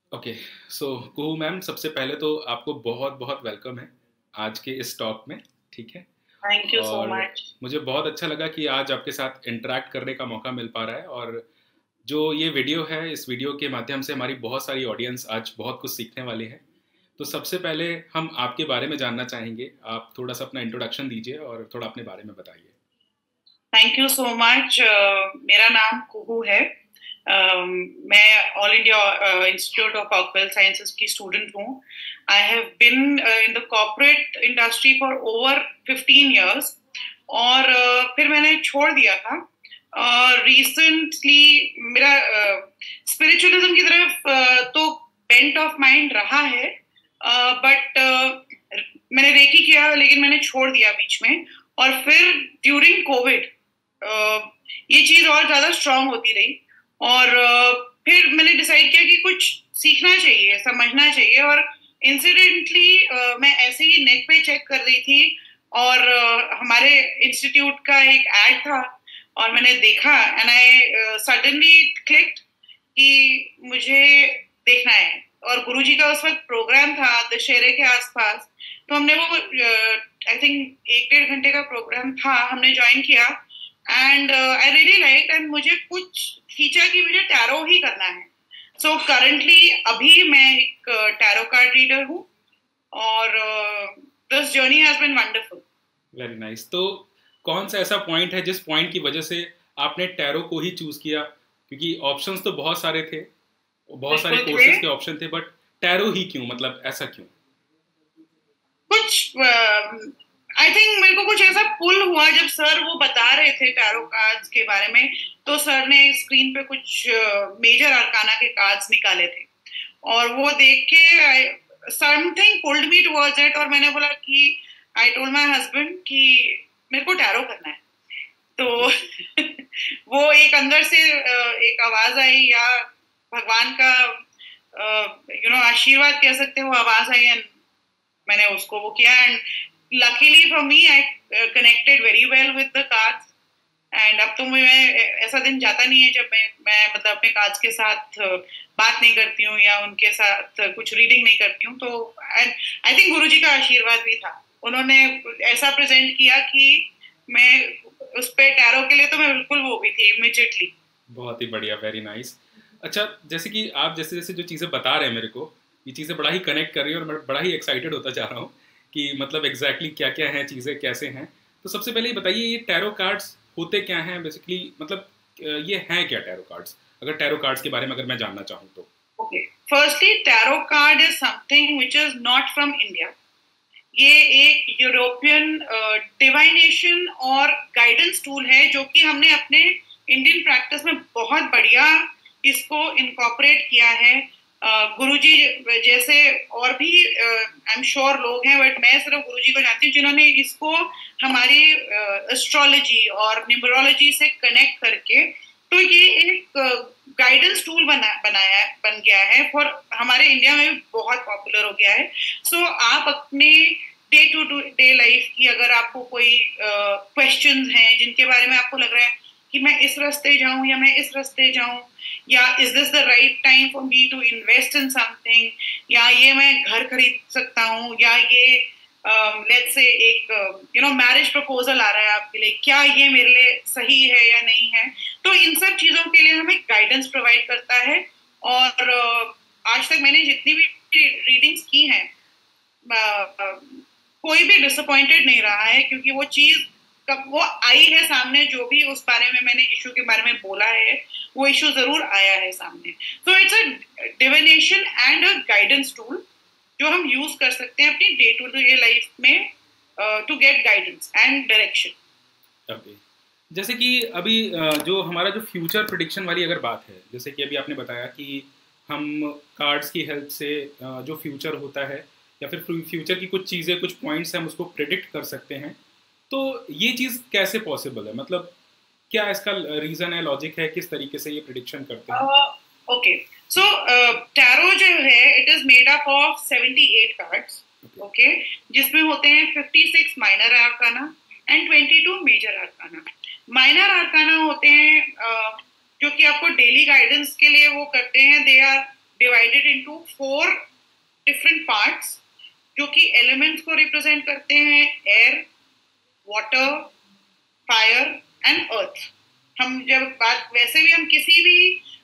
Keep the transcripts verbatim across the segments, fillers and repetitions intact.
Okay. सो कुहू ma'am, सबसे पहले तो आपको बहुत बहुत वेलकम है आज के इस टॉक में। ठीक है। थैंक यू सो और मच। मुझे बहुत अच्छा लगा कि आज आपके साथ इंटरेक्ट करने का मौका मिल पा रहा है। और जो ये वीडियो है, इस वीडियो के माध्यम से हमारी बहुत सारी ऑडियंस आज बहुत कुछ सीखने वाली है। तो सबसे पहले हम आपके बारे में जानना चाहेंगे। आप थोड़ा सा अपना इंट्रोडक्शन दीजिए और थोड़ा अपने बारे में बताइए। Thank you so much. मेरा नाम कुहू है। um, मैं All India Institute of Occupational Sciences की स्टूडेंट हूँ। I have been in the corporate industry for over fifteen years और uh, फिर मैंने छोड़ दिया था। और रिसेंटली मेरा स्पिरिचुअलिज्म uh, की तरफ uh, तो बेंट ऑफ माइंड रहा है, बट uh, uh, मैंने रेकी किया लेकिन मैंने छोड़ दिया बीच में। और फिर ड्यूरिंग कोविड ये चीज और ज्यादा स्ट्रांग होती रही। और uh, फिर मैंने डिसाइड किया कि कुछ सीखना चाहिए, समझना चाहिए। और इंसिडेंटली uh, मैं ऐसे ही नेट पे चेक कर रही थी और uh, हमारे इंस्टीट्यूट का एक एड था और मैंने देखा एंड आई सडनली क्लिक्ड कि मुझे देखना है। और गुरुजी का उस वक्त प्रोग्राम था दशहरे के आसपास, तो हमने वो आई थिंक एक डेढ़ घंटे का प्रोग्राम था, हमने ज्वाइन किया and I really like and मुझे कुछ खींचा कि मुझे टैरो ही करना है। सो so, करंटली अभी मैं एक टैरो कार्ड रीडर हूँ और this journey has been wonderful. Very nice. तो कौन सा ऐसा पॉइंट है जिस पॉइंट की वजह से आपने टैरो को ही चूज किया? क्योंकि ऑप्शंस तो बहुत सारे थे, बहुत सारे बिल्कुल थे। कोर्सेज के ऑप्शन थे, बट टैरो ही क्यों? मतलब ऐसा क्यों? कुछ आई थिंक मेरे को कुछ ऐसा पुल हुआ जब सर वो बता रहे थे टैरो कार्ड्स के बारे में। तो सर ने स्क्रीन पे कुछ मेजर अरकाना के कार्ड्स निकाले थे और वो देख के something pulled me towards it. और मैंने बोला कि आई टोल्ड माय हस्बैंड कि मेरे को टैरो करना है। तो वो एक अंदर से एक आवाज आई या भगवान का यू नो आशीर्वाद कह सकते हो, आवाज आई एंड मैंने उसको वो किया। And luckily for me I connected very well with the cards. And अब तो मैं ऐसा दिन जाता नहीं है जब मैं मैं मतलब अपने कार्ड्स के साथ बात नहीं करती हूँ या उनके साथ कुछ रीडिंग नहीं करती हूँ। तो आई थिंक गुरुजी का आशीर्वाद भी था, उन्होंने ऐसा प्रेजेंट किया कि मैं उस पे टैरो के लिए तो मैं बिल्कुल वो भी थी इमीडिएटली। बहुत ही बढ़िया, वेरी नाइस। अच्छा, जैसे कि आप जैसे जैसे जो चीज़ें बता रहे हैं मेरे को, ये चीज़ें बड़ा ही कनेक्ट कर रही है और मैं बड़ा ही एक्साइटेड होता जा रहा हूँ कि मतलब एग्जैक्टली क्या क्या हैं चीज़ें, कैसे हैं। तो सबसे पहले ये बताइए, ये टैरो कार्ड्स होते क्या हैं बेसिकली? मतलब ये हैं क्या टैरो कार्ड्स? अगर टैरो कार्ड्स के बारे में अगर मैं जानना चाहूँ तो। Okay, firstly tarot card is something which is not from India. ये एक यूरोपियन डिवाइनेशन और गाइडेंस टूल है जो कि हमने अपने इंडियन प्रैक्टिस में बहुत बढ़िया इसको इनकॉर्पोरेट किया है। uh, गुरुजी जैसे और भी आई एम श्योर लोग हैं, बट मैं सिर्फ गुरुजी को जानती हूँ जिन्होंने इसको हमारी एस्ट्रोलॉजी uh, और न्यूमरोलॉजी से कनेक्ट करके तो ये एक गाइडेंस टूल बना बनाया बन गया है फॉर हमारे इंडिया में भी बहुत पॉपुलर हो गया है। सो so, आप अपने डे टू डे लाइफ की अगर आपको कोई क्वेश्चंस uh, हैं जिनके बारे में आपको लग रहा है कि मैं इस रास्ते जाऊं या मैं इस रास्ते जाऊं, या is this the right time for me to invest in something, या ये मैं घर खरीद सकता हूं, या ये लेट्स से एक यू नो मैरिज प्रपोजल आ रहा है आपके लिए, क्या ये मेरे लिए सही है या नहीं है। तो इन सब चीजों के लिए हमें गाइडेंस प्रोवाइड करता है। और uh, आज तक मैंने जितनी भी रीडिंग्स की हैं uh, कोई भी डिसअपॉइंटेड नहीं रहा है, क्योंकि वो चीज कब वो आई है सामने, जो भी उस बारे में मैंने इशू के बारे में बोला है वो इशू जरूर आया है सामने। So it's a divination and a guidance tool जो हम यूज कर सकते हैं अपनी डे टू डे लाइफ में to get guidance and direction. Okay. जैसे कि अभी जो हमारा जो फ्यूचर प्रिडिक्शन वाली अगर बात है, जैसे कि अभी आपने बताया कि हम कार्ड्स की हेल्प से जो फ्यूचर होता है या फिर फ्यूचर की कुछ चीज़ें, कुछ पॉइंट्स हम उसको प्रिडिक्ट कर सकते हैं। तो ये चीज़ कैसे पॉसिबल है? मतलब क्या इसका रीज़न है, लॉजिक है, किस तरीके से ये प्रिडिक्शन करते हैं? ओके, सो टैरो जो है it is made up of seventy eight cards, okay, जिसमें होते हैं fifty six minor arcana and twenty two major arcana. Minor arcana होते हैं uh, जो कि आपको डेली गाइडेंस के लिए वो करते हैं, they are divided into four different parts जो कि एलिमेंट्स को रिप्रेजेंट करते हैं, air, water, fire and earth. हम जब बात, वैसे भी हम किसी भी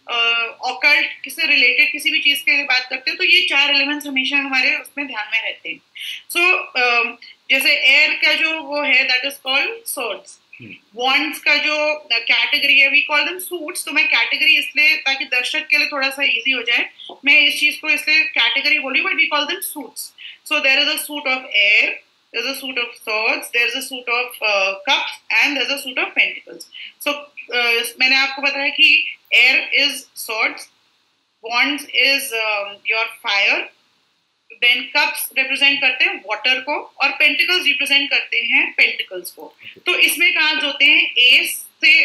ऑकल्ट uh, किसी रिलेटेड किसी भी चीज के बात करते हैं तो ये चार एलिमेंट्स हमेशा हमारे उसमें ध्यान में रहते हैं। सो so, uh, जैसे एयर का जो वो है that is called swords. Wands का जो कैटेगरी है वी कॉल देम सूट्स। तो मैं कैटेगरी इसलिए, ताकि दर्शक के लिए थोड़ा सा इजी हो जाए, मैं इस चीज को इसलिए कैटेगरी बोली, but we call them suits. So there is a suit of air, there's a suit of swords, there's a suit of uh, cups and there's a suit of pentacles. So uh, मैंने आपको बताया कि air is swords, wands is um, your fire, then cups represent करते हैं water को और pentacles represent करते हैं pentacles को। तो इसमें cards होते हैं ace से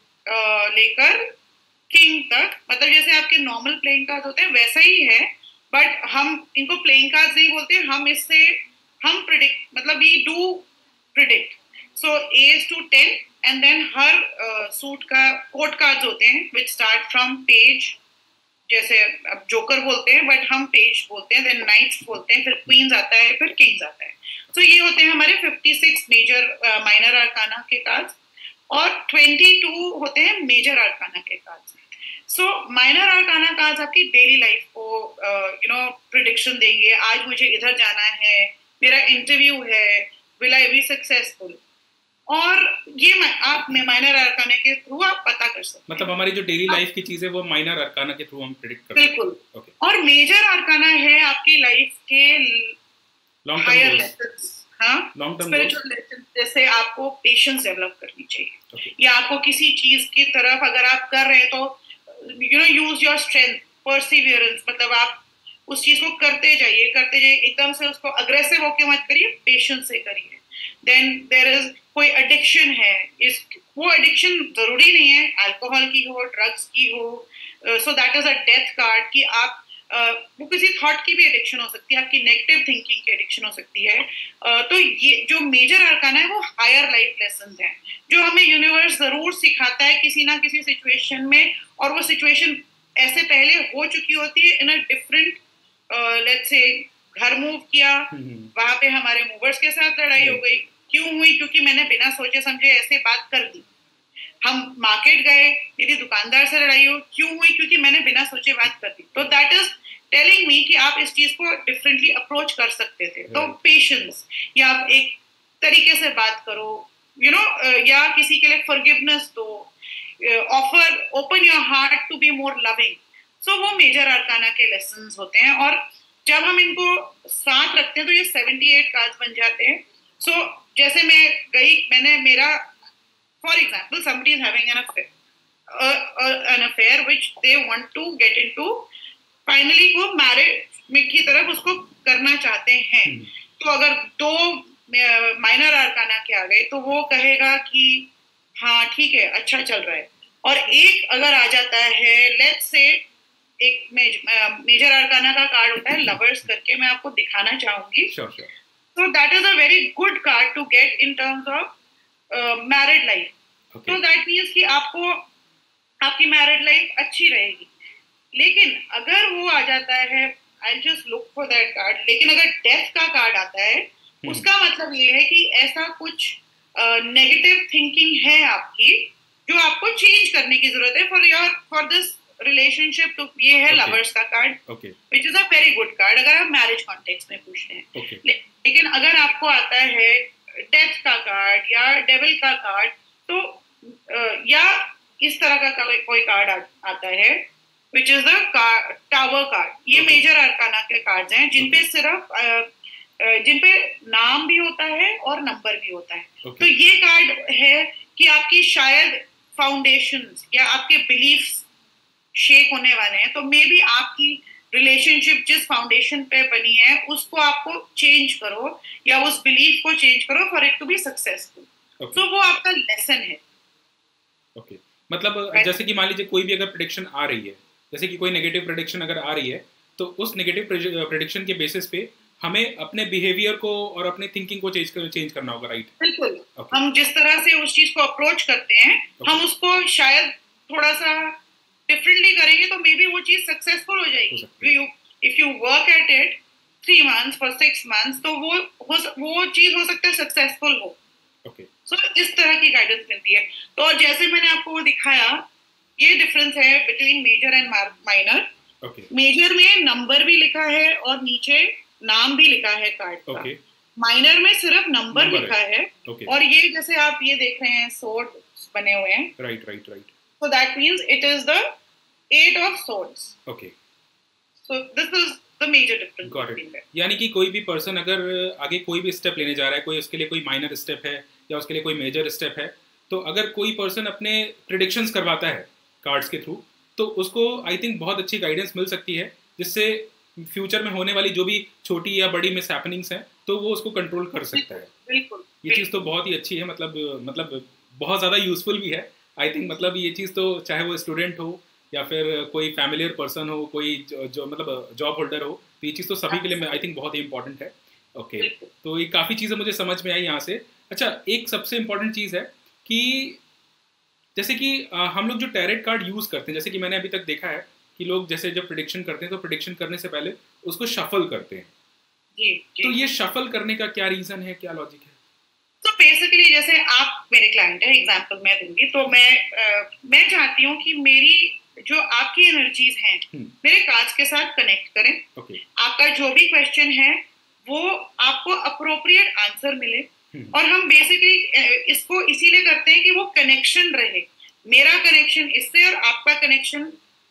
uh, लेकर king तक, मतलब जैसे आपके normal playing cards होते हैं वैसा ही है, but हम इनको playing cards नहीं बोलते, हम इससे हम प्रिडिक्ट, मतलब we do predict. So ace to ten and then हर सूट का कोर्ट कार्ड्स होते हैं विच स्टार्ट फ्रॉम पेज, जैसे अब जोकर बोलते हैं बट हम पेज बोलते हैं, देन नाइट्स बोलते हैं, फिर क्वींस आता है, फिर किंग्स आता है। सो so ये होते हैं हमारे fifty six major minor arcana के कार्ड्स और ट्वेंटी टू होते हैं मेजर आर्काना के cards. So minor arcana cards आपकी डेली लाइफ को यू नो प्रिडिक्शन देंगे, आज मुझे इधर जाना है, मेरा इंटरव्यू है, विल आई बी सक्सेसफुल, और ये आप माइनर आर्काना के थ्रू आप पता कर सकते हैं। मतलब हमारी जो डेली लाइफ की चीजें वो माइनर आर्काना के थ्रू हम प्रेडिक्ट करते हैं। बिल्कुल। okay. और मेजर आर्काना है आपकी लाइफ के लॉन्ग हायर लेसन्स, हाँ, लॉन्ग टर्म स्पिरिचुअल लेसन्स, जैसे आपको पेशेंस डेवलप करनी चाहिए, okay. या आपको किसी चीज की तरफ अगर आप कर रहे हैं तो you know use your strength, perseverance, मतलब आप उस चीज को करते जाइए करते जाइए, एकदम से उसको अग्रेसिव होके मत करिए, पेशेंस से करिए। देन देयर इज कोई एडिक्शन है, इस वो एडिक्शन जरूरी नहीं है अल्कोहल की हो, ड्रग्स की हो, so that is a death card कि आप uh, वो किसी थॉट की भी एडिक्शन हो सकती है, आपकी नेगेटिव थिंकिंग की एडिक्शन हो सकती है। uh, तो ये जो मेजर आर्काना है वो हायर लाइफ लेसन्स हैं जो हमें यूनिवर्स जरूर सिखाता है किसी ना किसी सिचुएशन में, और वो सिचुएशन ऐसे पहले हो चुकी होती है इन अ डिफरेंट, लेट्स से घर मूव किया, वहां पे हमारे मूवर्स के साथ लड़ाई हो गई, क्यों हुई? क्योंकि मैंने बिना सोचे समझे ऐसे बात कर दी। हम मार्केट गए, मेरी दुकानदार से लड़ाई हो, क्यों हुई? क्योंकि मैंने बिना सोचे बात कर दी। तो दैट इज टेलिंग मी कि आप इस चीज को डिफरेंटली अप्रोच कर सकते थे। तो पेशेंस, या आप एक तरीके से बात करो, यू you नो know, या किसी के लिए फॉरगिवनेस दो, offer, open your heart to be more loving. So वो मेजर आर्काना के लेसन्स होते हैं, और जब हम इनको साथ रखते हैं तो ये सेवेंटी एट कार्ड्स बन जाते हैं। सो so, जैसे मैं गई, मैंने मेरा for example somebody is having an affair, an affair which they want to get into, finally वो मैरिज की तरफ उसको करना चाहते हैं। तो अगर दो माइनर आर्काना के आ गए तो वो कहेगा कि हाँ ठीक है, अच्छा चल रहा है, और एक अगर आ जाता है, लेट्स से एक मेजर आर्काना का कार्ड होता है लवर्स करके, मैं आपको दिखाना चाहूंगी। So that is a very good card to get in terms of uh, married life. Okay. So that means कि आपको आपकी married life अच्छी रहेगी। लेकिन अगर वो आ जाता है, I'll just look for that card, लेकिन अगर death का कार्ड आता है, hmm. उसका मतलब ये है कि ऐसा कुछ नेगेटिव uh, थिंकिंग है आपकी जो आपको चेंज करने की जरूरत है for your for this relationship. तो ये है लवर्स okay. का कार्ड, which is a very good card अगर आप मैरिज कॉन्टेक्स्ट में पूछते हैं। okay. ले, लेकिन अगर आपको आता है डेथ का कार्ड या डेविल का कार्ड, तो uh, या इस तरह का कोई कार्ड आ, आता है which is the tower card, ये मेजर आर्काना के कार्ड्स हैं जिनपे okay. सिर्फ uh, uh, जिनपे नाम भी होता है और नंबर भी होता है। okay. तो ये कार्ड है कि आपकी शायद फाउंडेशंस या आपके बिलीफ्स शेक होने वाले हैं, तो मे बी आपकी रिलेशनशिप जिस फाउंडेशन पे बनी है उसको आपको चेंज करो या उस बिलीफ को चेंज करो for it to be successful. तो वो आपका लेसन है। Okay okay. मतलब right. जैसे कि मान लीजिए कोई भी अगर प्रेडिक्शन आ रही है, जैसे कि कोई नेगेटिव प्रेडिक्शन अगर आ रही है, तो उस नेगेटिव प्रेडिक्शन के बेसिस पे हमें अपने बिहेवियर को और अपने थिंकिंग को चेंज कर, चेंज करना होगा, राइट? बिल्कुल। okay. हम जिस तरह से उस चीज को अप्रोच करते हैं okay. हम उसको शायद थोड़ा सा डिफरेंटली करेंगे तो मे बी वो चीज सक्सेसफुल हो जाएगी. You if you work at it three months for six months तो वो हो, वो चीज हो सकता है सक्सेसफुल हो. ओके. सो इस तरह की गाइडेंस मिलती है. तो जैसे मैंने आपको वो दिखाया, ये डिफरेंस है between major and minor. Major में नंबर भी लिखा है और नीचे नाम भी लिखा है कार्ड का. okay. माइनर में सिर्फ नंबर लिखा है. okay. और ये जैसे आप ये देख रहे हैं सोर्ड बने हुए हैं. Right right right. So that means it is the eight of swords. Okay. So this is the major difference. Got it. यानी कि कोई भी पर्सन अगर आगे कोई भी स्टेप लेने जा रहा है, कोई उसके लिए कोई माइनर स्टेप है या उसके लिए कोई मेजर स्टेप है, तो अगर कोई पर्सन अपने प्रिडिक्शंस करवाता है कार्ड्स के थ्रू, तो उसको आई थिंक बहुत अच्छी गाइडेंस मिल सकती है, जिससे फ्यूचर में होने वाली जो भी छोटी या बड़ी मिस हैपनिंग्स हैं तो वो उसको कंट्रोल कर सकता है. बिल्कुल. ये चीज़ तो बहुत ही अच्छी है. मतलब मतलब बहुत ज़्यादा यूजफुल भी है आई थिंक. मतलब ये चीज़ तो चाहे वो स्टूडेंट हो या फिर कोई फैमिलियर पर्सन हो, कोई जो, जो मतलब जॉब होल्डर हो, तो ये चीज़ तो सभी के लिए आई थिंक बहुत ही इंपॉर्टेंट है. Okay okay. तो ये काफ़ी चीज़ें मुझे समझ में आई यहाँ से. अच्छा, एक सबसे इम्पॉर्टेंट चीज़ है कि जैसे कि आ, हम लोग जो टैरेट कार्ड यूज़ करते हैं, जैसे कि मैंने अभी तक देखा है कि लोग जैसे जब प्रेडिक्शन करते हैं तो प्रेडिक्शन करने से पहले उसको शफल करते हैं. जी, जी. तो ये शफल करने का क्या रीज़न है, क्या लॉजिक है? तो बेसिकली जैसे आप मेरे क्लाइंट है, एग्जांपल मैं दूंगी, तो मैं आ, मैं चाहती हूँ कि मेरी जो आपकी एनर्जीज हैं मेरे कार्ड्स के साथ कनेक्ट करें. okay. आपका जो भी क्वेश्चन है वो आपको अप्रोप्रिएट आंसर मिले. और हम बेसिकली इसको इसीलिए करते हैं कि वो कनेक्शन रहे, मेरा कनेक्शन इससे और आपका कनेक्शन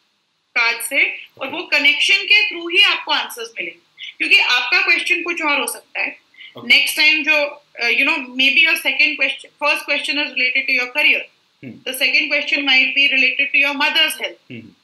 कार्ड से, और वो कनेक्शन के थ्रू ही आपको आंसर्स मिले. क्योंकि आपका क्वेश्चन कुछ और हो सकता है नेक्स्ट टाइम. जो you know maybe your second question, first question is related to your career, the second question might be related to your mother's health.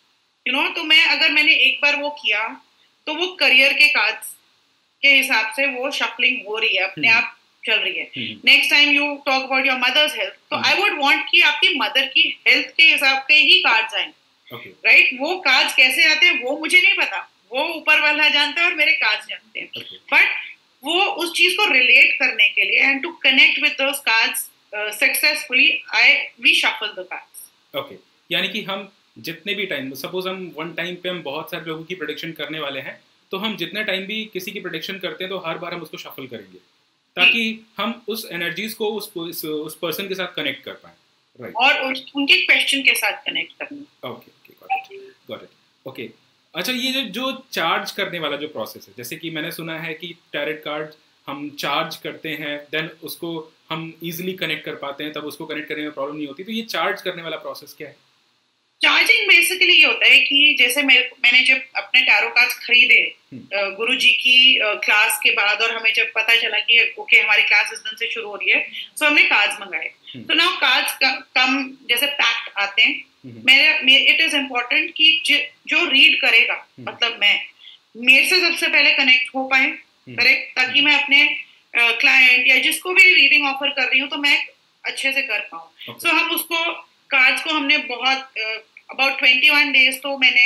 You know तो मैं अगर मैंने एक बार वो किया तो वो करियर के कार्ड्स के हिसाब से वो शफलिंग हो रही है, अपने आप चल रही है. Next time you talk about your mother's health, तो आई वुड वांट कि आपकी मदर की हेल्थ के हिसाब के ही कार्ड्स आए. राइट. वो कार्ड्स कैसे आते हैं वो मुझे नहीं पता, वो ऊपर वाला जानता है और मेरे कार्ड्स जानते हैं. बट वो उस चीज को रिलेट करने के लिए and to connect with those cards successfully I we shuffle the cards. Okay. यानी कि हम जितने भी टाइम, सपोज हम वन टाइम पे हम बहुत सारे लोगों की प्रेडिक्शन करने वाले हैं, तो हम जितने टाइम भी किसी की प्रेडिक्शन करते हैं तो हर बार हम उसको शफल करेंगे ताकि हम उस एनर्जीज को उस उस, उस पर्सन के साथ कनेक्ट कर पाएं. राइट. और उनके क्वेश्चन के साथ कनेक्ट करना. Okay okay got it got it. Okay. अच्छा, ये जो जो चार्ज करने वाला जो प्रोसेस है, जैसे कि मैंने सुना है कि टैरेट कार्ड हम चार्ज करते हैं, देन उसको हम इजीली कनेक्ट कर पाते हैं, तब उसको कनेक्ट करने में प्रॉब्लम नहीं होती. तो ये चार्ज करने वाला प्रोसेस क्या है? चार्जिंग बेसिकली ये होता है कि जैसे मैं, मैंने जब अपने टैरो कार्ड्स खरीदे गुरुजी की क्लास के बाद, और हमें जब पता चला कि ओके हमारी क्लास इस दिन से शुरू हो रही है, तो हमने कार्ड्स मंगाए. तो नाउ कार्ड्स कम जैसे पैक्ड आते हैं. मेरे इट इज इम्पोर्टेंट कि जो रीड करेगा, मतलब मैं मेरे से सबसे पहले कनेक्ट हो पाए, करेक्ट, ताकि मैं अपने क्लाइंट या जिसको भी रीडिंग ऑफर कर रही हूँ तो मैं अच्छे से कर पाऊँ. सो हम उसको कार्ड्स को हमने बहुत अबाउट ट्वेंटी वन डेज तो मैंने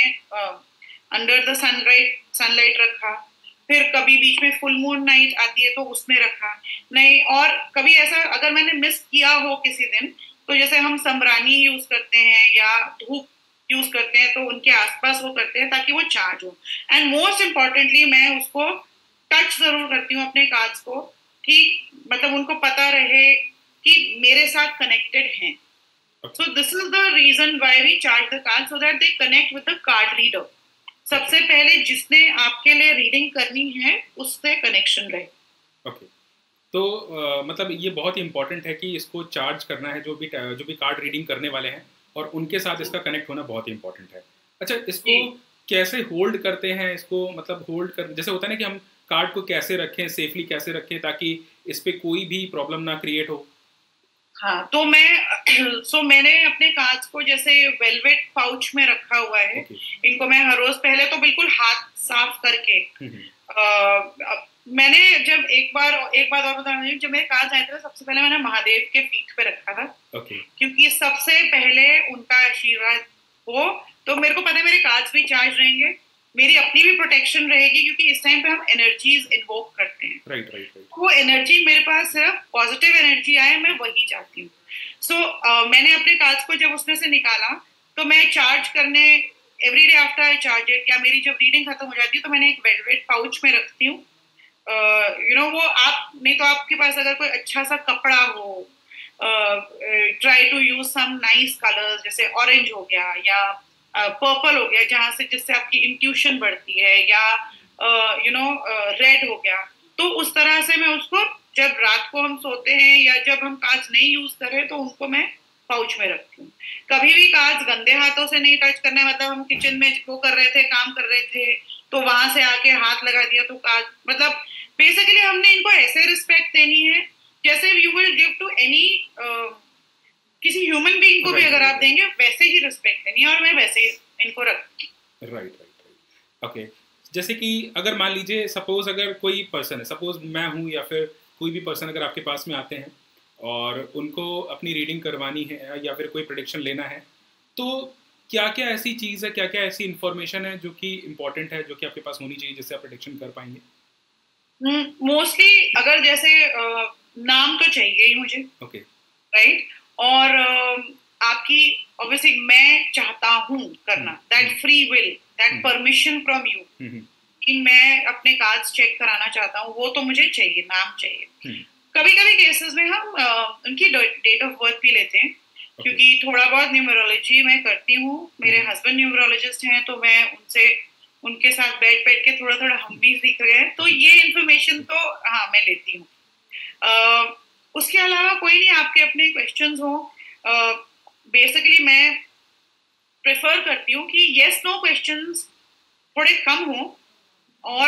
अंडर द सनलाइट सनलाइट रखा. फिर कभी बीच में फुल मून नाइट आती है तो उसमें रखा नहीं. और कभी ऐसा अगर मैंने मिस किया हो किसी दिन, तो जैसे हम समरानी यूज करते हैं या धूप यूज करते हैं, तो उनके आसपास वो करते हैं ताकि वो चार्ज हो. एंड मोस्ट इम्पॉर्टेंटली मैं उसको टच जरूर करती हूँ अपने कार्ड्स को, कि मतलब उनको पता रहे कि मेरे साथ कनेक्टेड हैं. So this is the reason why we charge the card, so that they connect with the card reader. सबसे पहले जिसने आपके लिए रीडिंग करनी है उससे कनेक्शन रहे. ओके. तो uh, मतलब ये बहुत ही इंपॉर्टेंट है कि इसको चार्ज करना है, जो भी जो भी कार्ड रीडिंग करने वाले हैं, और उनके साथ इसका कनेक्ट होना बहुत ही इंपॉर्टेंट है. अच्छा, इसको कैसे होल्ड करते हैं? इसको मतलब होल्ड कर, जैसे होता है ना कि हम कार्ड को कैसे रखें, सेफली कैसे रखें ताकि इस पे कोई भी प्रॉब्लम ना क्रिएट हो. हाँ, तो मैं सो मैंने अपने कार्ड्स को जैसे वेलवेट पाउच में रखा हुआ है. okay. इनको मैं हर रोज पहले तो बिल्कुल हाथ साफ करके आ, मैंने जब एक बार एक बार और बता जब मेरे कार्ड्स आए थे सबसे पहले मैंने महादेव के पीठ पे रखा था. okay. क्योंकि सबसे पहले उनका आशीर्वाद हो तो मेरे को पता है मेरे कार्ड्स भी चार्ज रहेंगे, मेरी अपनी भी प्रोटेक्शन रहेगी, क्योंकि इस टाइम पे हम एनर्जीज इन्वोक करते हैं. Right right right. वो एनर्जी मेरे पास सिर्फ पॉजिटिव एनर्जी आए, मैं वही चाहती हूँ. सो so, uh, मैंने अपने कार्ड्स को जब उसमें से निकाला तो मैं चार्ज करने every day after I charge it, या मेरी जब रीडिंग खत्म हो जाती है तो मैंने एक वेलवेट पाउच में रखती हूँ। यू नो वो आप नहीं तो आपके पास अगर कोई अच्छा सा कपड़ा हो, try to use some nice colours, जैसे ऑरेंज हो गया या पर्पल uh, हो गया, जहाँ से जिससे आपकी इंट्यूशन बढ़ती है, या यू नो रेड हो गया, तो उस तरह से मैं उसको जब रात को हम सोते हैं या जब हम कांच नहीं यूज कर रहे तो उनको मैं पाउच में रखती हूँ। कभी भी कांच गंदे हाथों से नहीं टच करना, मतलब हम किचन में वो कर रहे थे, काम कर रहे थे, तो वहां से आके हाथ लगा दिया तो कांच, मतलब बेसिकली हमने इनको ऐसे रिस्पेक्ट देनी है जैसे you will give to any किसी ह्यूमन बीइंग को भी अगर आप देंगे वैसे ही रिस्पेक्ट देनी है, और मैं वैसे ही इनको रखती हूँ। Right right right okay. जैसे कि अगर मान लीजिए सपोज अगर कोई पर्सन है, सपोज मैं हूँ या फिर कोई भी पर्सन अगर आपके पास में आते हैं और उनको अपनी रीडिंग करवानी है या फिर कोई प्रेडिक्शन लेना है, तो क्या क्या ऐसी चीज़ है, क्या क्या ऐसी इंफॉर्मेशन है जो कि इम्पोर्टेंट है, जो कि आपके पास होनी चाहिए जिससे आप प्रेडिक्शन कर पाएंगे? मोस्टली hmm, अगर जैसे uh, नाम तो चाहिए ही मुझे, ओके okay. Right right? और uh, आपकी ऑब्वियसली मैं चाहता हूँ करना, that free will, that permission from you कि मैं अपने कार्ड्स चेक कराना चाहता हूँ, वो तो मुझे चाहिए, नाम चाहिए। hmm. कभी कभी केसेस में हम uh, उनकी डेट ऑफ बर्थ भी लेते हैं, okay. क्योंकि थोड़ा बहुत न्यूमरोलॉजी मैं करती हूँ, मेरे हस्बैंड न्यूमरोलॉजिस्ट हैं, तो मैं उनसे उनके साथ बैठ बैठ के थोड़ा थोड़ा हम भी सीख रहे हैं, तो ये इन्फॉर्मेशन तो हाँ मैं लेती हूँ। uh, उसके अलावा कोई नहीं, आपके अपने क्वेश्चंस हो, बेसिकली मैं प्रेफर करती हूँ कि येस नो क्वेश्चंस थोड़े कम हो, और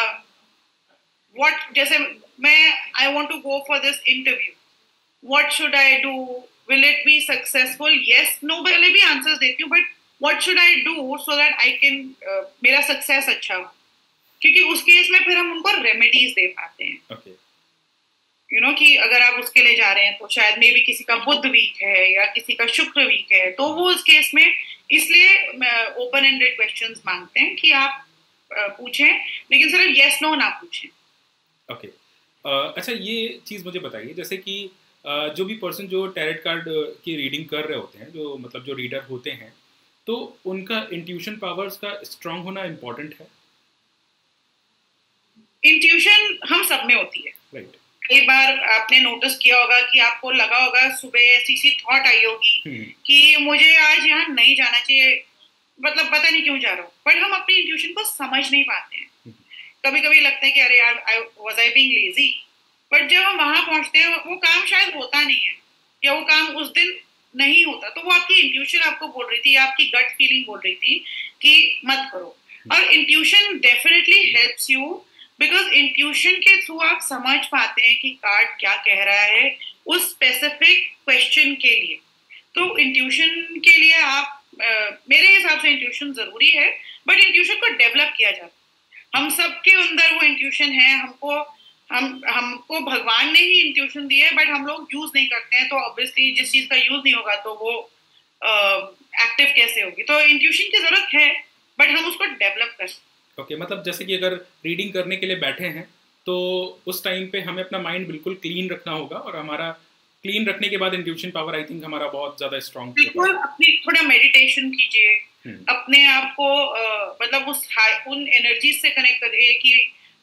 व्हाट uh, जैसे मैं I want to go for this interview, what should I do, will it be successful, yes no वाले भी आंसर्स देती हूँ, but what should I do so that I can मेरा सक्सेस अच्छा हो, क्योंकि उस केस में फिर हम उनको रेमेडीज दे पाते हैं। okay. You you know know, कि अगर आप उसके लिए जा रहे हैं तो शायद मे भी किसी का बुध वीक है या किसी का शुक्र वीक है, तो वो उस केस में इसलिए ओपन एंडेड क्वेश्चंस मांगते हैं कि आप पूछें, लेकिन सिर्फ यस नो ना पूछें। Okay okay. uh, अच्छा ये चीज़ मुझे बताइए, जैसे कि uh, जो भी पर्सन जो टैरेट कार्ड की रीडिंग कर रहे होते हैं, जो मतलब जो रीडर होते हैं, तो उनका इंट्यूशन पावर्स का स्ट्रांग होना इम्पोर्टेंट है? इंट्यूशन हम सब में होती है, राइट right. कई बार आपने नोटिस किया होगा कि आपको लगा होगा सुबह ऐसी सी थॉट आई होगी कि मुझे आज यहाँ नहीं जाना चाहिए, मतलब पता नहीं क्यों जा रहा हूँ, बट हम अपनी इंट्यूशन को समझ नहीं पाते हैं। कभी कभी लगता है कि अरे यार was I being lazy, but जब हम वहां पहुंचते हैं वो काम शायद होता नहीं है, या वो काम उस दिन नहीं होता, तो वो आपकी इंट्यूशन आपको बोल रही थी, आपकी गट फीलिंग बोल रही थी कि मत करो। और intuition definitely helps you, because intuition के थ्रू आप समझ पाते हैं कि कार्ड क्या कह रहा है उस स्पेसिफिक क्वेश्चन के लिए। तो इंट्यूशन के लिए आप uh, मेरे हिसाब से इंट्यूशन जरूरी है, बट इंट्यूशन को डेवलप किया जाता है। हम सबके अंदर वो इंट्यूशन है, हमको हम हमको भगवान ने ही इंट्यूशन दी है, बट हम लोग यूज नहीं करते हैं, तो ऑब्वियसली जिस चीज का यूज नहीं होगा तो वो एक्टिव uh, कैसे होगी। तो इंट्यूशन की जरूरत है, बट हम उसको डेवलप कर सकते हैं। ओके okay, मतलब जैसे कि अगर रीडिंग करने के लिए बैठे हैं तो उस टाइम पे हमें अपना माइंड बिल्कुल क्लीन रखना होगा, और हमारा क्लीन रखने के बाद इंट्यूशन पावर आई थिंक हमारा बहुत ज्यादा स्ट्रांग होगा। अपनी थोड़ा मेडिटेशन कीजिए, अपने आप को uh, मतलब उस उन एनर्जीज से कनेक्ट करिए कि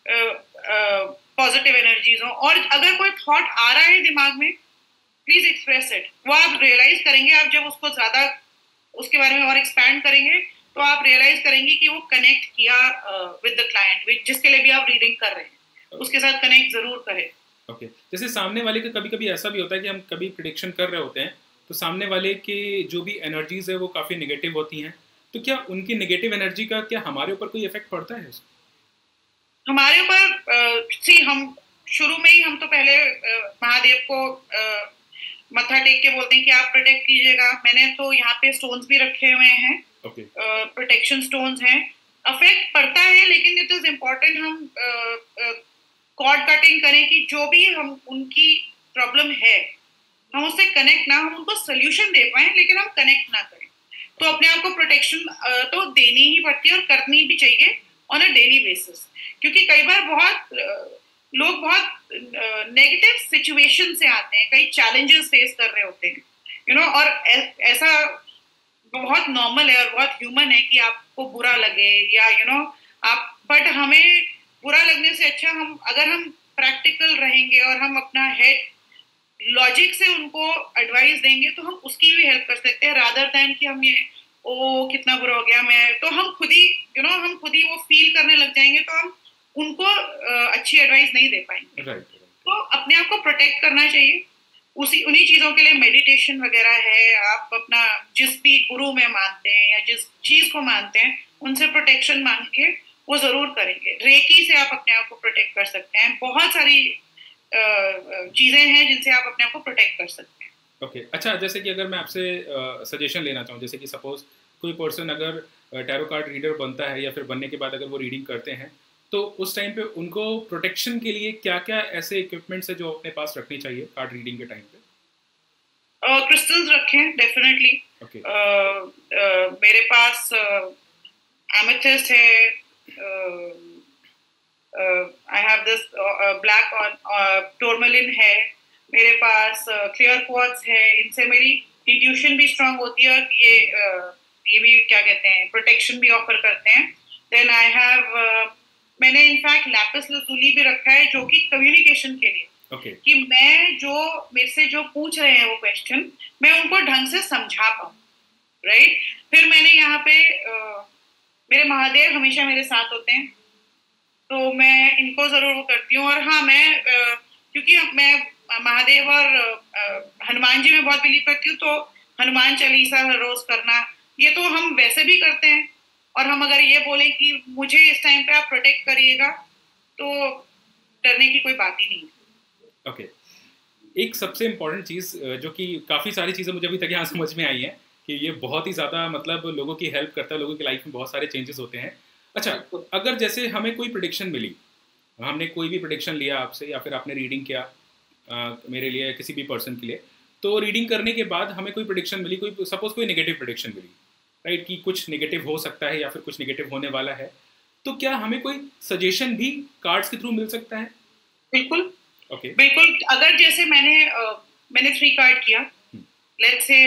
पॉजिटिव एनर्जीज हो, और अगर कोई थॉट आ रहा है दिमाग में प्लीज एक्सप्रेस इट। वो आप रियलाइज करेंगे, आप जब उसको ज्यादा उसके बारे में और एक्सपैंड करेंगे तो आप रियलाइज करेंगे कि वो कनेक्ट किया विद द क्लाइंट जिसके लिए भी आप रीडिंग कर रहे हैं, उसके साथ कनेक्ट जरूर करें। Okay okay. जैसे सामने वाले का कभी कभी ऐसा भी होता है कि हम कभी प्रेडिक्शन कर रहे होते हैं तो सामने वाले के जो भी एनर्जीज है वो काफ़ी नेगेटिव होती हैं, तो क्या उनकी नेगेटिव एनर्जी का क्या हमारे ऊपर कोई इफेक्ट पड़ता है? हमारे ऊपर सी हम शुरू में ही हम तो पहले uh, महादेव को uh, मत्था टेक के बोलते हैं कि आप प्रोटेक्ट कीजिएगा। मैंने तो यहाँ पे स्टोन्स भी रखे हुए हैं, प्रोटेक्शन स्टोन्स हैं। अफेक्ट पड़ता है, लेकिन इट इज इम्पोर्टेंट हम कॉर्ड कटिंग करें कि जो भी हम उनकी प्रॉब्लम है हम उससे कनेक्ट ना, हम उनको सोल्यूशन दे पाए लेकिन हम कनेक्ट ना करें। तो अपने आप को प्रोटेक्शन तो देनी ही पड़ती है और करनी भी चाहिए ऑन अ डेली बेसिस, क्योंकि कई बार बहुत लोग बहुत नेगेटिव सिचुएशन से आते हैं, कई चैलेंजेस फेस कर रहे होते हैं, यू नो, और ऐसा बहुत नॉर्मल है और बहुत ह्यूमन है कि आपको बुरा लगे या यू you नो know, आप, बट हमें बुरा लगने से अच्छा हम अगर हम प्रैक्टिकल रहेंगे और हम अपना हेड लॉजिक से उनको एडवाइस देंगे तो हम उसकी भी हेल्प कर सकते हैं, रादर दैन कि हम ये ओ कितना बुरा हो गया मैं, तो हम खुद ही यू नो हम खुद ही वो फील करने लग जाएंगे तो हम उनको अच्छी एडवाइस नहीं दे पाएंगे। right, right. तो अपने आप को प्रोटेक्ट करना चाहिए, उसी उन्हीं चीजों के लिए मेडिटेशन वगैरह है, आप अपना जिस भी गुरु में मानते हैं या जिस चीज को मानते हैं उनसे प्रोटेक्शन मांग के वो जरूर करेंगे। रेकी से आप अपने आप को प्रोटेक्ट कर सकते हैं, बहुत सारी चीजें हैं जिनसे आप अपने आप को प्रोटेक्ट कर सकते हैं। Okay okay. अच्छा, जैसे कि अगर मैं आपसे सजेशन लेना चाहूँ, जैसे कि सपोज कोई पर्सन अगर टैरो कार्ड रीडर बनता है या फिर बनने के बाद अगर वो रीडिंग करते हैं तो उस टाइम पे उनको प्रोटेक्शन के लिए क्या क्या ऐसे इक्विपमेंट्स है जो अपने पास रखनी चाहिए कार्ड रीडिंग के टाइम पे? क्रिस्टल्स uh, रखें डेफिनेटली। okay. uh, uh, मेरे पास एमेथिस्ट uh, है, I have this black on tourmaline है मेरे पास, क्लियर uh, क्वार्ट्ज है, इनसे मेरी इंट्यूशन भी स्ट्रांग होती है और ये uh, ये भी क्या कहते हैं प्रोटेक्शन भी ऑफर करते हैं। देन आई हैव मैंने इनफैक्ट लैपिस लज़ूली भी रखा है जो कि कम्युनिकेशन के लिए okay. कि मैं जो मेरे से जो पूछ रहे हैं वो क्वेश्चन मैं उनको ढंग से समझा पाऊँ, राइट। फिर मैंने यहाँ पे uh, मेरे महादेव हमेशा मेरे साथ होते हैं तो मैं इनको जरूर वो करती हूँ। और हाँ मैं uh, क्योंकि मैं महादेव और uh, हनुमान जी में बहुत बिलीव करती हूँ तो हनुमान चालीसा हर रोज करना ये तो हम वैसे भी करते हैं, और हम अगर ये बोले कि मुझे इस टाइम पे आप प्रोटेक्ट करिएगा तो डरने की कोई बात ही नहीं है। Okay okay. एक सबसे इम्पोर्टेंट चीज़ जो कि काफ़ी सारी चीज़ें मुझे अभी तक यहाँ समझ में आई हैं कि ये बहुत ही ज़्यादा मतलब लोगों की हेल्प करता है, लोगों की लाइफ में बहुत सारे चेंजेस होते हैं। अच्छा, अगर जैसे हमें कोई प्रेडिक्शन मिली, हमने कोई भी प्रेडिक्शन लिया आपसे या फिर आपने रीडिंग किया आ, मेरे लिए किसी भी पर्सन के लिए, तो रीडिंग करने के बाद हमें कोई प्रेडिक्शन मिली, कोई सपोज कोई नेगेटिव प्रेडिक्शन मिली, राइट, कि कुछ नेगेटिव हो सकता है या फिर कुछ नेगेटिव होने वाला है, तो क्या हमें कोई सजेशन भी कार्ड्स के थ्रू मिल सकता है? बिल्कुल ओके okay. बिल्कुल। अगर जैसे मैंने uh, मैंने थ्री कार्ड किया, लेट्स से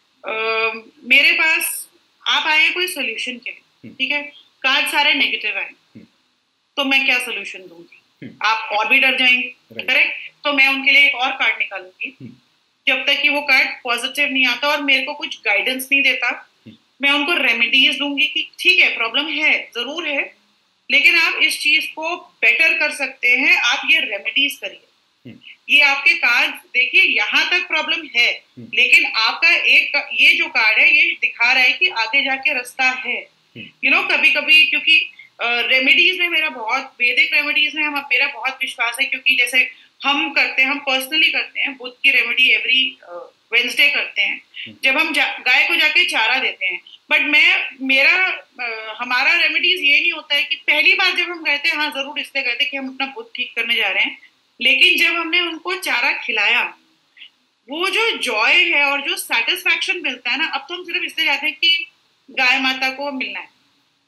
मेरे पास आप आए कोई सोल्यूशन के लिए, ठीक है, कार्ड सारे नेगेटिव आए तो मैं क्या सोल्यूशन दूंगी? आप और भी डर जाएंगे, करेक्ट। तो मैं उनके लिए एक और कार्ड निकालूंगी जब तक कि वो कार्ड पॉजिटिव नहीं आता और मेरे को कुछ गाइडेंस नहीं देता। मैं उनको रेमेडीज दूंगी कि ठीक है प्रॉब्लम है जरूर है लेकिन आप इस चीज को बेटर कर सकते हैं, आप ये रेमेडीज करिए। ये आपके कार्ड देखिए यहाँ तक प्रॉब्लम है लेकिन आपका एक ये जो कार्ड है ये दिखा रहा है कि आगे जाके रास्ता है। यू नो कभी कभी क्योंकि रेमेडीज uh, में मेरा बहुत वैदिक रेमेडीज में हम मेरा बहुत विश्वास है, क्योंकि जैसे हम करते हैं हम पर्सनली करते हैं बुध की रेमेडी एवरी वेंसडे करते हैं जब हम गाय को जाके चारा देते हैं। बट मैं मेरा आ, हमारा रेमेडीज ये नहीं होता है कि पहली बार जब हम गए थे, हाँ जरूर इसलिए गए थे कि हम अपना बुध ठीक करने जा रहे हैं, लेकिन जब हमने उनको चारा खिलाया वो जो जॉय है और जो सेटिस्फैक्शन मिलता है ना, अब तो हम सिर्फ इसलिए जाते हैं कि गाय माता को मिलना है।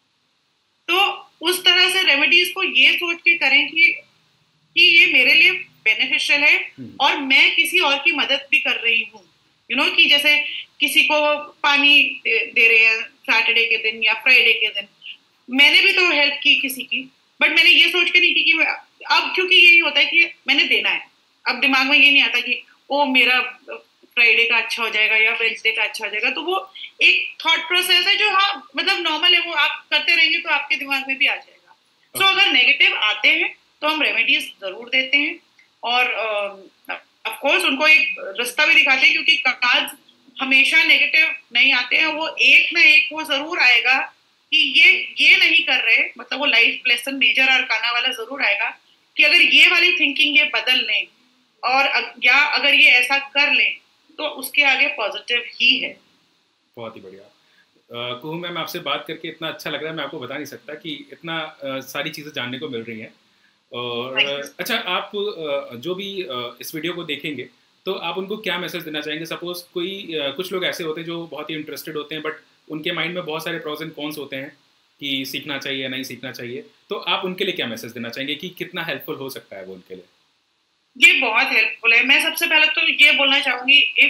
तो उस तरह से रेमेडीज को ये सोच के करें कि कि ये मेरे लिए बेनिफिशियल है और मैं किसी और की मदद भी कर रही हूँ। यू नो कि जैसे किसी को पानी दे, दे रहे हैं सैटरडे के दिन या फ्राइडे के दिन, मैंने भी तो हेल्प की किसी की, बट मैंने ये सोच के नहीं की कि अब क्योंकि यही होता है कि मैंने देना है, अब दिमाग में ये नहीं आता कि ओ मेरा फ्राइडे का अच्छा हो जाएगा या वेडनेसडे का अच्छा हो जाएगा। तो वो एक थॉट प्रोसेस है जो हाँ मतलब नॉर्मल है, वो आप करते रहेंगे तो आपके दिमाग में भी आ जाएगा। सो so, अगर नेगेटिव आते हैं तो हम रेमेडीज जरूर देते हैं और ऑफ कोर्स उनको एक रास्ता भी दिखाते हैं, क्योंकि कार्ड्स हमेशा नेगेटिव नहीं आते हैं, वो एक ना एक वो जरूर आएगा कि ये ये नहीं कर रहे, मतलब वो लाइफ लेसन मेजर अरकाना वाला जरूर आएगा कि अगर ये वाली थिंकिंग ये बदल लें और या अगर ये ऐसा कर लें तो उसके आगे पॉजिटिव ही है। बहुत ही बढ़िया कुहू मैम, आपसे बात करके इतना अच्छा लग रहा है, मैं आपको बता नहीं सकता कि इतना uh, सारी चीज़ें जानने को मिल रही हैं। और अच्छा, आप जो भी इस वीडियो को देखेंगे तो आप उनको क्या मैसेज देना चाहेंगे? सपोज कोई कुछ लोग ऐसे होते हैं जो बहुत ही इंटरेस्टेड होते हैं बट उनके माइंड में बहुत सारे प्रोज एंड कॉन्स होते हैं कि सीखना चाहिए नहीं सीखना चाहिए, तो आप उनके लिए क्या मैसेज देना चाहेंगे कि कितना हेल्पफुल हो सकता है वो उनके लिए? ये बहुत हेल्पफुल है। मैं सबसे पहले तो ये बोलना चाहूंगी, इफ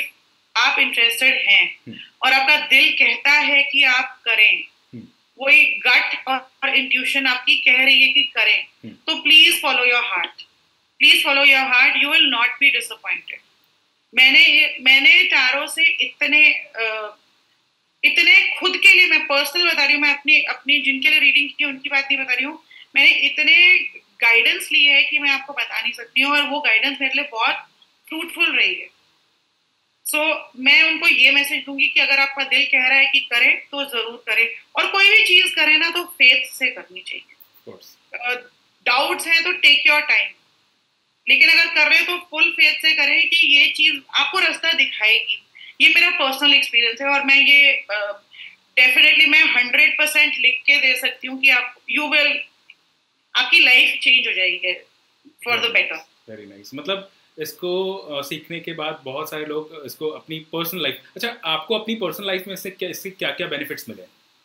आप इंटरेस्टेड हैं और आपका दिल कहता है कि आप करें, वही गट और इंट्यूशन आपकी कह रही है कि करें, तो please follow your heart, please follow your heart, you will not be disappointed. मैंने मैंने टैरो से इतने uh, इतने खुद के लिए, मैं पर्सनल बता रही हूँ, मैं अपनी अपनी जिनके लिए रीडिंग की उनकी बात नहीं बता रही हूँ, मैंने इतने गाइडेंस ली है कि मैं आपको बता नहीं सकती हूँ, और वो गाइडेंस मेरे लिए बहुत फ्रूटफुल रही है। सो so, मैं उनको ये मैसेज दूंगी कि अगर आपका दिल कह रहा है कि करें तो जरूर करें, और कोई भी चीज करें ना तो फेथ से करनी चाहिए। डाउट्स uh, हैं तो टेक योर टाइम, लेकिन अगर कर रहे हो तो फुल फेथ से करें कि ये चीज आपको रास्ता दिखाएगी। ये मेरा पर्सनल एक्सपीरियंस है, और मैं ये डेफिनेटली uh, मैं हंड्रेड परसेंट लिख के दे सकती हूँ कि आप यू विल, आपकी लाइफ चेंज हो जाएगी for the better. Very nice. मतलब इसको uh, सीखने के बाद बहुत सारे लोग इसको अपनी पर्सनल लाइफ, अच्छा आपको अपनी पर्सनल लाइफ में इससे क्या इससे क्या क्या बेनिफिट्स मिले?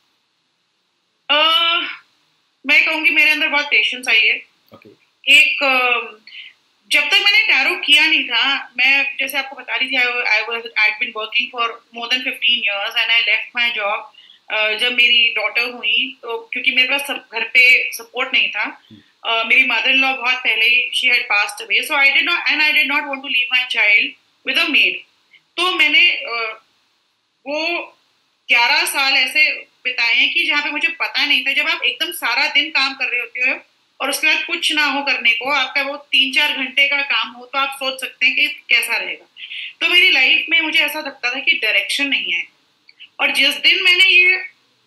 uh, मैं कहूँगी मेरे अंदर बहुत पेशेंस आई है। okay. एक uh, जब तक मैंने टैरो किया नहीं था, मैं जैसे आपको बता रही थी, I was I had been working for more than fifteen years and I left my job जब मेरी डॉटर हुई, तो क्योंकि मेरे पास सब घर पे सपोर्ट नहीं था। uh, मेरी मदर इन लॉ बहुत पहले ही she had passed away, so I did not and I did not want to leave my child with a maid. तो मैंने uh, वो ग्यारह साल ऐसे बिताए हैं कि जहाँ पे मुझे पता नहीं था, जब आप एकदम सारा दिन काम कर रहे होते हो और उसके बाद कुछ ना हो करने को, आपका वो तीन चार घंटे का काम हो, तो आप सोच सकते हैं कि कैसा रहेगा। तो मेरी लाइफ में मुझे ऐसा लगता था कि डायरेक्शन नहीं है, और जिस दिन मैंने ये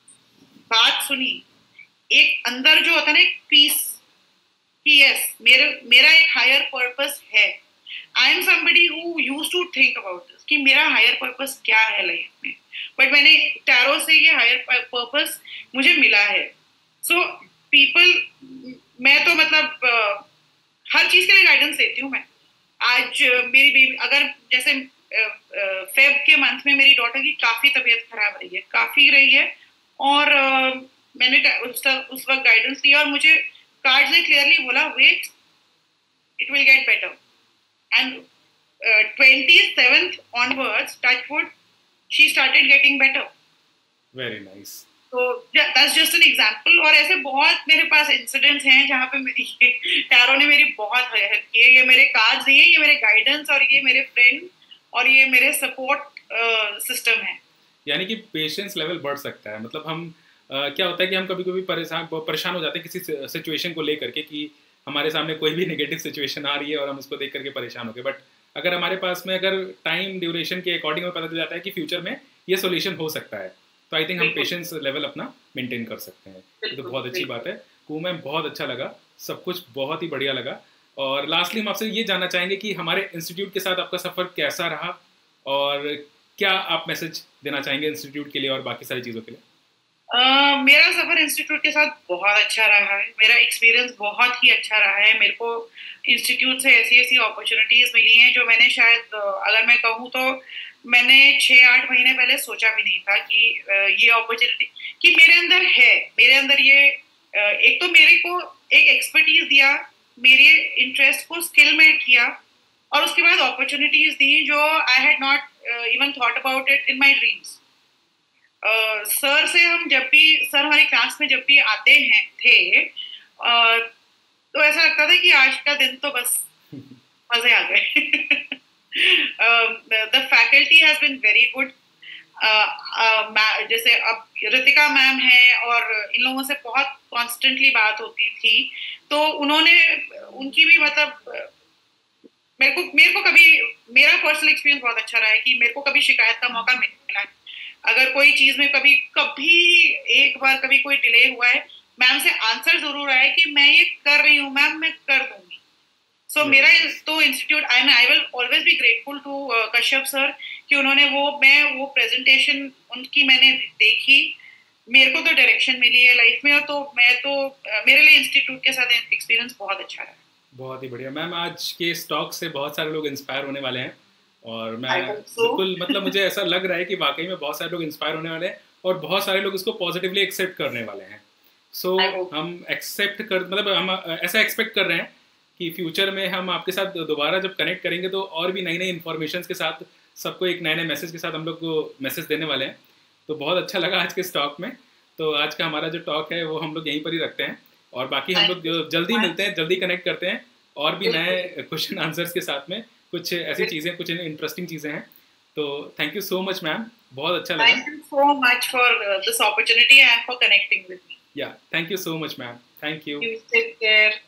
बात सुनी, एक अंदर जो होता है ना एक पीस कि यस मेरे मेरा एक हायर पर्पस है। I am somebody who used to think about this कि मेरा हायर पर्पस क्या है लाइफ में, बट मैंने टैरो से ये हायर पर्पस मुझे मिला है। सो so, पीपल, मैं तो मतलब uh, हर चीज के लिए गाइडेंस देती हूँ मैं। आज uh, मेरी बेबी, अगर जैसे फेब uh, uh, के मंथ में मेरी डॉटर की काफी तबीयत खराब रही है, काफी रही है, और uh, मैंने उस, उस वक्त गाइडेंस दिया, और मुझे कार्ड ने क्लियरली बोला wait, it will get better, and twenty seventh onwards, touch wood, she started getting better. Very nice. तो दैट्स जस्ट एन एग्जांपल, और ऐसे बहुत मेरे पास इंसिडेंट्स हैं जहाँ पे मेरी टैरो ने मेरी बहुत हेल्प की है। ये मेरे कार्ड्स नहीं है, ये मेरे गाइडेंस, और ये मेरे फ्रेंड, और ये मेरे सपोर्ट सिस्टम है। यानी कि पेशेंस लेवल बढ़ सकता है। मतलब हम uh, क्या होता है कि हम कभी कभी परेशान परेशान हो जाते हैं किसी सिचुएशन को लेकर के, कि हमारे सामने कोई भी नेगेटिव सिचुएशन आ रही है और हम उसको देख करके परेशान हो गए, बट अगर हमारे पास में अगर टाइम ड्यूरेशन के अकॉर्डिंग में पता चल जाता है कि फ्यूचर में ये सोल्यूशन हो सकता है, तो आई थिंक हम पेशेंस लेवल अपना मेंटेन कर सकते हैं। ये तो बहुत अच्छी बात है। कू मैम, बहुत अच्छा लगा, सब कुछ बहुत ही बढ़िया लगा। और लास्टली हम आपसे ये जानना चाहेंगे कि हमारे इंस्टीट्यूट के साथ आपका सफ़र कैसा रहा, और क्या आप मैसेज देना चाहेंगे इंस्टीट्यूट के लिए और बाकी सारी चीज़ों के लिए? Uh, मेरा सफर इंस्टीट्यूट के साथ बहुत अच्छा रहा है, मेरा एक्सपीरियंस बहुत ही अच्छा रहा है। मेरे को इंस्टीट्यूट से ऐसी ऐसी अपॉर्चुनिटीज मिली हैं जो मैंने शायद, अगर मैं कहूँ तो मैंने छः आठ महीने पहले सोचा भी नहीं था कि ये अपॉर्चुनिटी कि मेरे अंदर है। मेरे अंदर ये एक तो मेरे को एक एक्सपर्टीज दिया, मेरे इंटरेस्ट को स्किल में किया, और उसके बाद अपॉर्चुनिटीज दी जो I had not even thought about it in my dreams. Sir से हम जब भी, सर हमारी क्लास में जब भी आते हैं थे, uh, तो ऐसा लगता था कि आज का दिन तो बस मजे आ गए। The faculty has been very good. जैसे अब रितिका मैम है, और इन लोगों से बहुत कॉन्स्टेंटली बात होती थी, तो उन्होंने, उनकी भी मतलब मेरे को मेरे को कभी, मेरा पर्सनल एक्सपीरियंस बहुत अच्छा रहा है कि मेरे को कभी शिकायत का मौका मिला है। अगर कोई चीज में कभी कभी एक बार कभी कोई डिले हुआ है, मैम से आंसर जरूर आया कि मैं ये कर रही हूँ मैम, मैं कर दूंगी। सो so, yes. मेरा तो institute, and I will always be grateful to Kashyap sir कि उन्होंने वो, मैं वो प्रेजेंटेशन उनकी मैंने देखी, मेरे को तो डायरेक्शन मिली है लाइफ में, और तो मैं तो uh, मेरे लिए इंस्टीट्यूट के साथ एक्सपीरियंस बहुत अच्छा रहा। बहुत ही बढ़िया मैम। आज के स्टॉक से बहुत सारे लोग इंस्पायर होने वाले हैं, और मैं बिल्कुल so. मतलब मुझे ऐसा लग रहा है कि वाकई में बहुत सारे लोग इंस्पायर होने वाले हैं, और बहुत सारे लोग इसको पॉजिटिवली एक्सेप्ट करने वाले हैं। सो so, हम एक्सेप्ट कर मतलब हम ऐसा एक्सपेक्ट कर रहे हैं कि फ्यूचर में हम आपके साथ दोबारा जब कनेक्ट करेंगे तो और भी नई नई इन्फॉर्मेशन के साथ सबको एक नए नए मैसेज के साथ हम लोग को मैसेज देने वाले हैं। तो बहुत अच्छा लगा आज के इस टॉक में। तो आज का हमारा जो टॉक है वो हम लोग यहीं पर ही रखते हैं, और बाकी हम लोग जल्दी मिलते हैं, जल्दी कनेक्ट करते हैं और भी नए क्वेश्चन आंसर्स के साथ में। कुछ ऐसी चीज़ें, कुछ इंटरेस्टिंग चीज़ें हैं। तो thank you so much ma'am, बहुत अच्छा लगा। Thank you so much for this opportunity and for connecting with me. या thank you so much ma'am, thank you. You take care.